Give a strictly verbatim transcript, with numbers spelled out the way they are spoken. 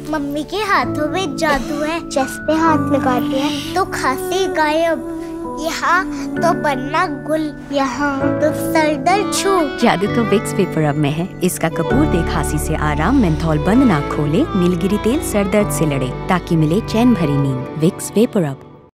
Mummy के हाथों में जादू है। चेस्ट पे हाथ लगाते हैं तो खांसी गायब, यहाँ तो बनना गुल, यहाँ तो सर दर्द छू। जादू तो विक्स वेपर अब में है। इसका कपूर दे खांसी से आराम, मेंथॉल बंद ना खोले, नीलगिरी तेल सर दर्द से लड़े, ताकि मिले चैन भरी नींद। विक्स वेपर अब।